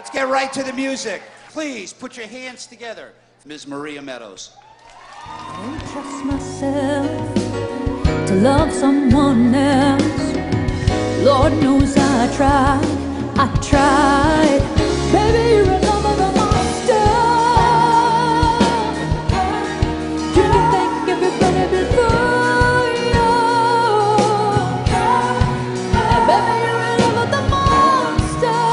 Let's get right to the music. Please put your hands together. Ms. Maria Meadows. I don't trust myself to love someone else. Lord knows I tried. Baby, you're another monster. Didn't think everybody before you. And baby, you're another monster.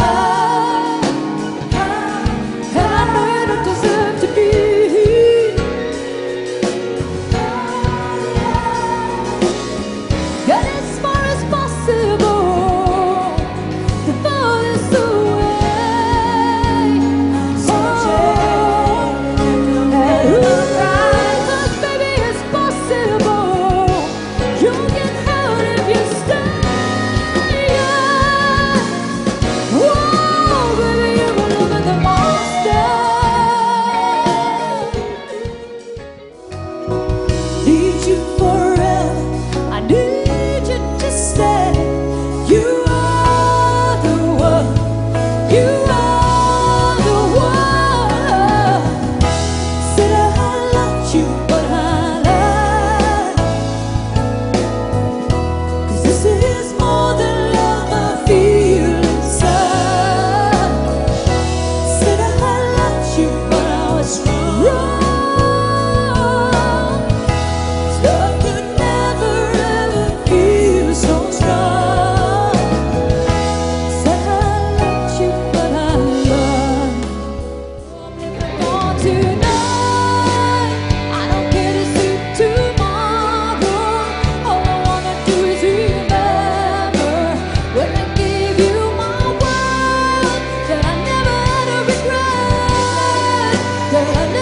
And I know you don't deserve to be. Get as far as possible. The farthest away. Oh, right, 'cause baby, it's possible. You'll get hurt if you stay. Whoa, baby, you're a loving monster. Need you forever. I need you to stay. You are the one. You are the one. Said I loved you, but I lied. 'Cause this is more than love I feel inside. Said I loved you, but I was wrong. Love could never ever feel so strong. Said I loved you, but I love on tonight. I don't care to see tomorrow. All I wanna do is remember when I gave you my word that I never had a regret. That I